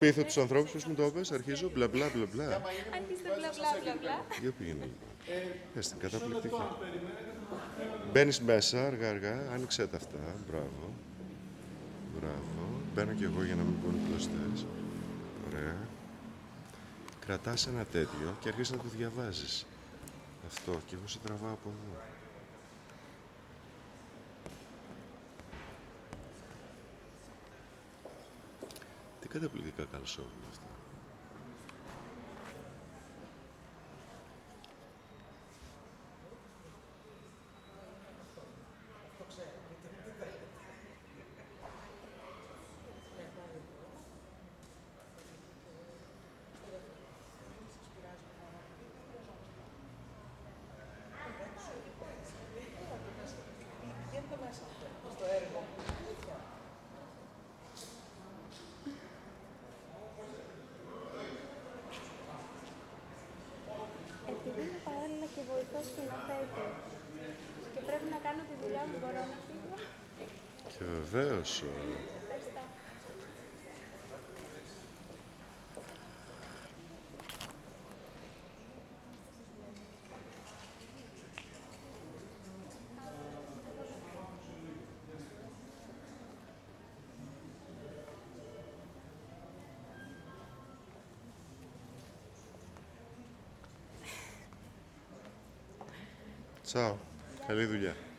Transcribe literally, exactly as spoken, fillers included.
Πείθω τους ανθρώπους, πώς μου το είπες, αρχίζω, μπλα μπλα μπλα μπλα. Αρχίστε μπλα μπλα μπλα μπλα. Για πήγαινε λοιπόν. Πες την καταπληκτική. Μπαίνεις μέσα, αργά αργά, άνοιξέ τα αυτά, μπράβο. Μπράβο. Μπαίνω κι εγώ για να μην μπουν οι κλωστές. Ωραία. Κρατάς ένα τέτοιο και αρχίζεις να το διαβάζεις. Αυτό, και εγώ σε τραβάω από εδώ. Τι καταπληκτικά καλσόγουν αυτά. Επειδή είμαι παράλληλα και βοηθός σκηνοθέτη και πρέπει να κάνω τη δουλειά μου, μπορώ να φύγω? Και βεβαίως. Ευχαριστώ. Τσάου. Καλή δουλειά.